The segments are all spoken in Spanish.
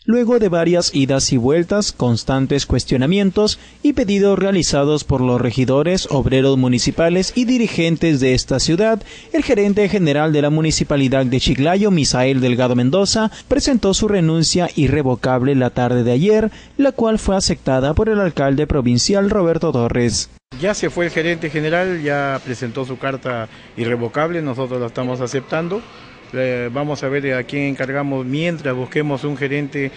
luego de varias idas y vueltas, constantes cuestionamientos y pedidos realizados por los regidores, obreros municipales y dirigentes de esta ciudad, el gerente general de la Municipalidad de Chiclayo, Misael Delgado Mendoza, presentó su renuncia irrevocable la tarde de ayer, la cual fue aceptada por el alcalde provincial Roberto Torres. Ya se fue el gerente general, ya presentó su carta irrevocable, nosotros la estamos aceptando. Vamos a ver a quién encargamos mientras busquemos un gerente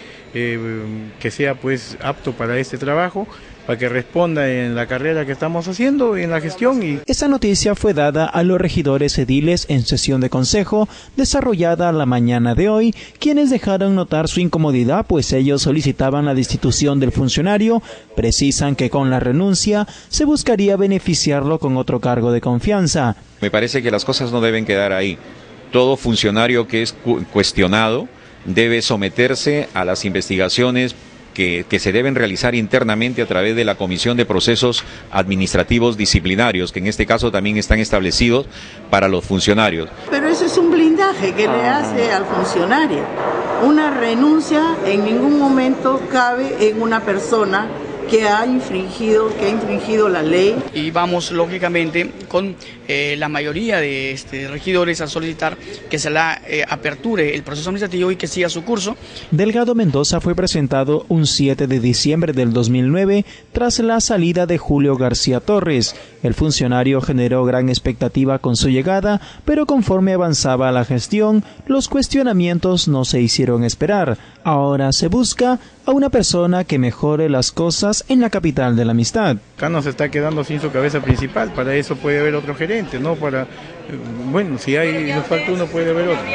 que sea pues apto para este trabajo, para que responda en la carrera que estamos haciendo, en la gestión. Esta noticia fue dada a los regidores ediles en sesión de consejo desarrollada la mañana de hoy, quienes dejaron notar su incomodidad, pues ellos solicitaban la destitución del funcionario. Precisan que con la renuncia se buscaría beneficiarlo con otro cargo de confianza. Me parece que las cosas no deben quedar ahí. Todo funcionario que es cuestionado debe someterse a las investigaciones que se deben realizar internamente a través de la Comisión de Procesos Administrativos Disciplinarios, que en este caso también están establecidos para los funcionarios. Pero eso es un blindaje que le hace al funcionario. Una renuncia en ningún momento cabe en una persona que ha infringido la ley. Y vamos lógicamente con la mayoría de regidores a solicitar que se la aperture el proceso administrativo y que siga su curso. Delgado Mendoza fue presentado un 7 de diciembre del 2009 tras la salida de Julio García Torres. El funcionario generó gran expectativa con su llegada, pero conforme avanzaba la gestión, los cuestionamientos no se hicieron esperar. Ahora se busca a una persona que mejore las cosas en la capital de la amistad. Acá nos está quedando sin su cabeza principal, para eso puede haber otro gerente, ¿no? Bueno, si nos falta uno, puede haber otro.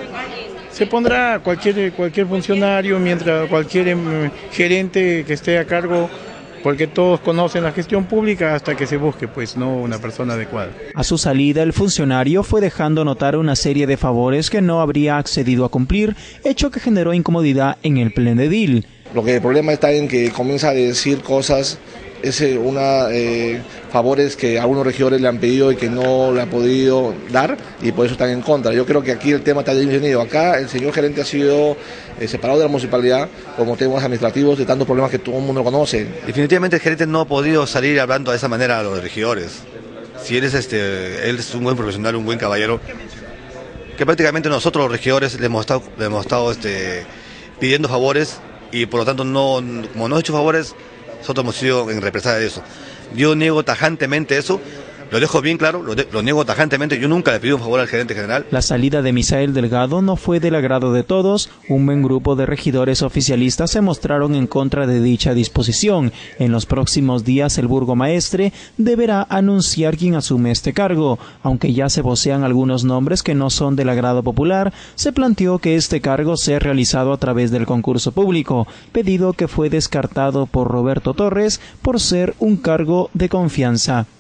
Se pondrá cualquier funcionario, mientras cualquier gerente que esté a cargo, porque todos conocen la gestión pública hasta que se busque, pues, no una persona adecuada. A su salida, el funcionario fue dejando notar una serie de favores que no habría accedido a cumplir, hecho que generó incomodidad en el pleno edil. Lo que el problema está en que comienza a decir cosas, favores que algunos regidores le han pedido y que no le han podido dar, y por eso están en contra. Yo creo que aquí el tema está definido. Acá el señor gerente ha sido separado de la municipalidad como temas administrativos de tantos problemas que todo el mundo conoce. Definitivamente el gerente no ha podido salir hablando de esa manera a los regidores. Si él es un buen profesional, un buen caballero, que prácticamente nosotros los regidores le hemos estado pidiendo favores, y por lo tanto como no ha hecho favores, nosotros hemos sido en represalia de eso. Yo niego tajantemente eso, lo dejo bien claro, lo niego tajantemente. Yo nunca le pedí un favor al gerente general. La salida de Misael Delgado no fue del agrado de todos. Un buen grupo de regidores oficialistas se mostraron en contra de dicha disposición. En los próximos días el burgomaestre deberá anunciar quién asume este cargo. Aunque ya se vocean algunos nombres que no son del agrado popular, se planteó que este cargo sea realizado a través del concurso público, pedido que fue descartado por Roberto Torres por ser un cargo de confianza.